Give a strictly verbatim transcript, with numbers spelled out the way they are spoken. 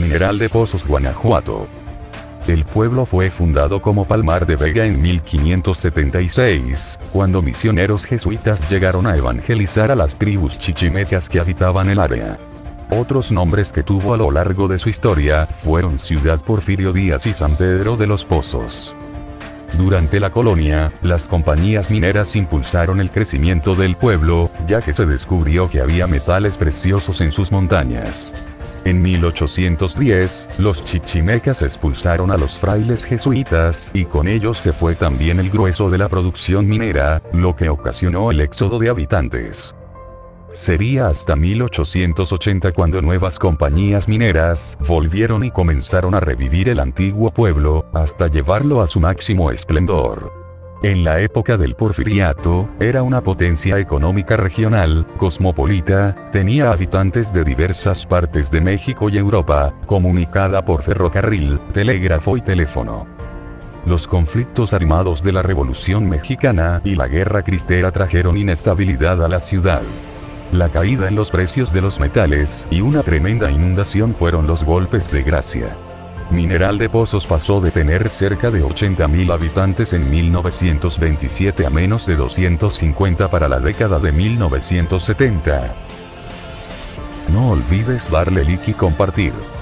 Mineral de Pozos, Guanajuato. El pueblo fue fundado como Palmar de Vega en mil quinientos setenta y seis, cuando misioneros jesuitas llegaron a evangelizar a las tribus chichimecas que habitaban el área. Otros nombres que tuvo a lo largo de su historia fueron Ciudad Porfirio Díaz y San Pedro de los Pozos. Durante la colonia, las compañías mineras impulsaron el crecimiento del pueblo, ya que se descubrió que había metales preciosos en sus montañas. En mil ochocientos diez, los chichimecas expulsaron a los frailes jesuitas, y con ellos se fue también el grueso de la producción minera, lo que ocasionó el éxodo de habitantes. Sería hasta mil ochocientos ochenta cuando nuevas compañías mineras volvieron y comenzaron a revivir el antiguo pueblo, hasta llevarlo a su máximo esplendor. En la época del Porfiriato, era una potencia económica regional, cosmopolita, tenía habitantes de diversas partes de México y Europa, comunicada por ferrocarril, telégrafo y teléfono. Los conflictos armados de la Revolución Mexicana y la Guerra Cristera trajeron inestabilidad a la ciudad. La caída en los precios de los metales y una tremenda inundación fueron los golpes de gracia. Mineral de Pozos pasó de tener cerca de ochenta mil habitantes en mil novecientos veintisiete a menos de doscientos cincuenta para la década de mil novecientos setenta. No olvides darle like y compartir.